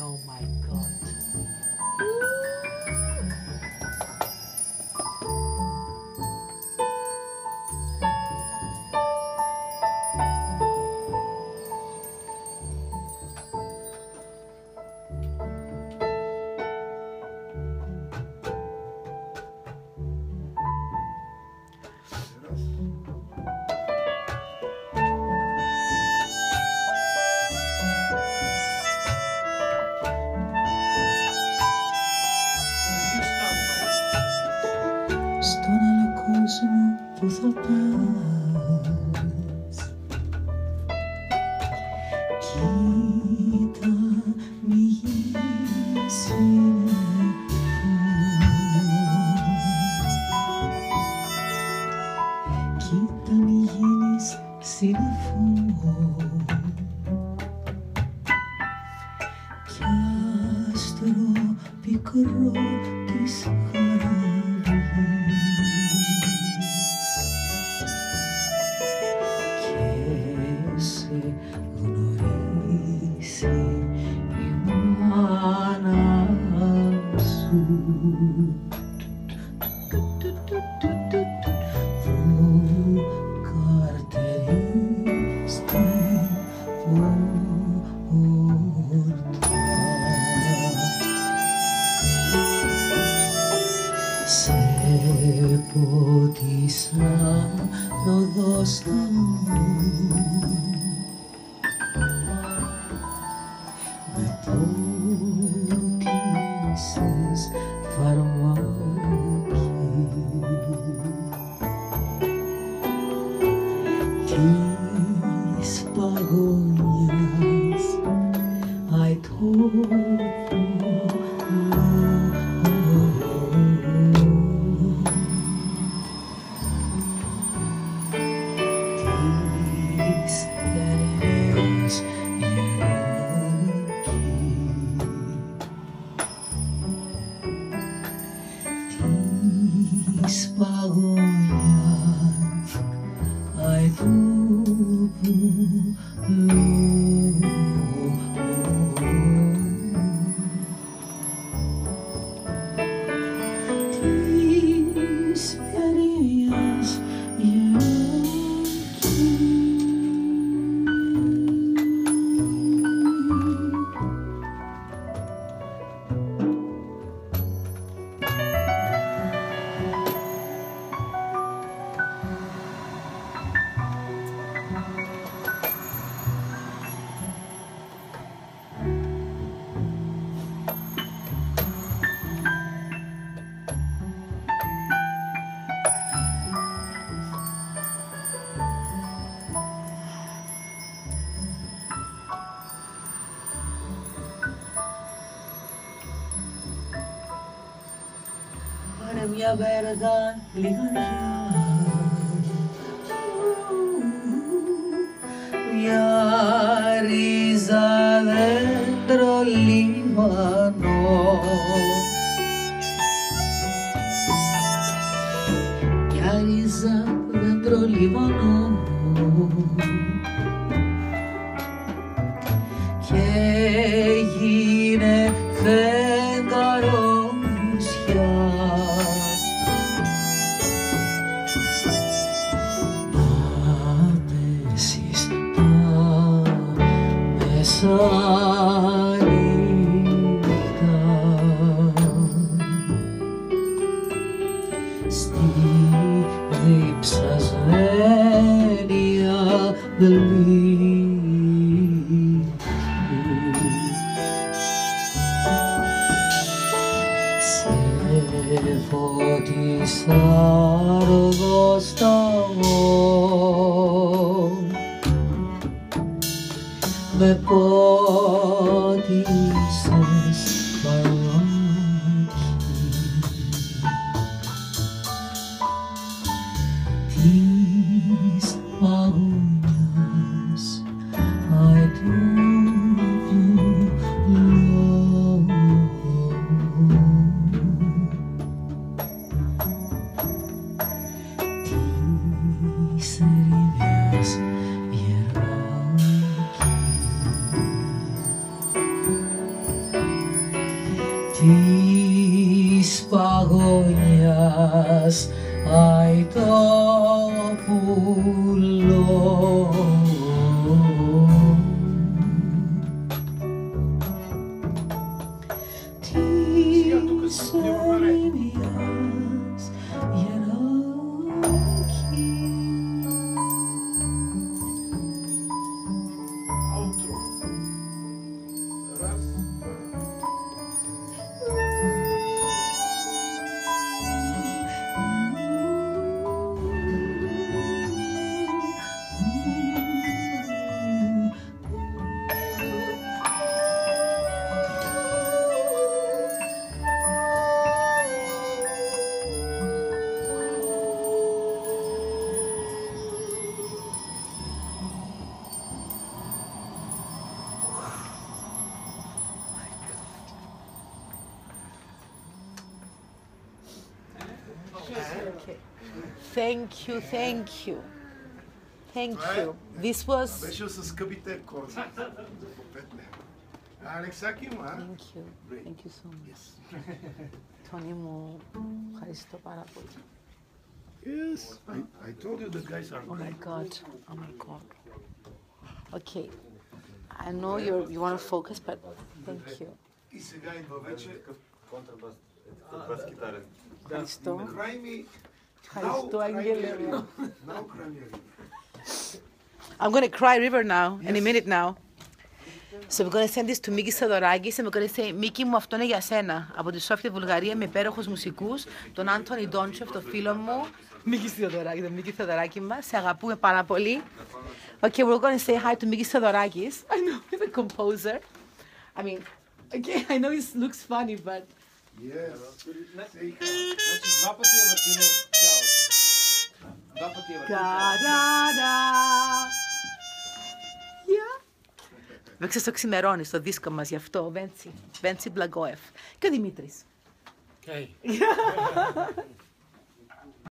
Oh my God. Στον άλλο κόσμο που θα πας, κοίτα μη γίνεις σύννεφο, κοίτα μη γίνεις σύννεφο, κι άστρο πικρό της γνωρίσει η μάνα σου που καρτερεί στην πόρτα. Σε ποτίσα ροδόστα μου, με πότισες φαρμάκι της παγωνιάς αητόπου. Της παγωνιάς αητόπου της περίας πάρε μια βέρδα λιγαριά, μια ρίζα δέντρο λιβανό, μια ρίζα δέντρο λιβανό, και γίνε φεγγαρό μεσάνυχτα στη διψασμένη αυλή σε φώτισα ροδόσταγο, με πότισες φαρμάκι της παγωνιάς αητόπου της ερημιάς γεράκι. μας αητόπουλο. Της ερημιάς γεράκι. Okay. Thank you, thank you. Thank you. This was... Беше с скъпите корди. По 5 лева. Алексаки μου, Thank you. Thank you so much. Τόνι μου, ευχαριστώ πάρα πολύ. Yes, I told you the guys are Oh my great. God. Oh my God. Okay. I know you want to focus, but thank you. И сега идва вече Контрабас, бас-китарен. Ευχαριστώ. Край ми. Ευχαριστώ, Άγγελε μου. Now cry me. I'm going to cry river now, any minute now. So we're going to send this to Miki Theodorakis and we're going to say, Miki μου, αυτό είναι για σένα. Από τη Σόφια, Βουλγαρία, με υπέροχους μουσικούς, τον Άντωνι Ντόντσεφ, τον φίλο μου, Miki Theodorakis, τον Miki Theodorakis μας. Σε αγαπούμε πάρα πολύ. Okay, we're going to say hi to Miki Theodorakis. I know, he's a composer. I mean, okay, I know it looks funny, but... Yes. Say hi. Значи два пъти я въртиме цялата. Два пъти я въртиме Da-da-da. Yeah. Παίξε στο ξημερώνει στο δίσκο μας γι' αυτό, Βέντσι Μπλαγκόεφ. Και ο Δημήτρης. цялата.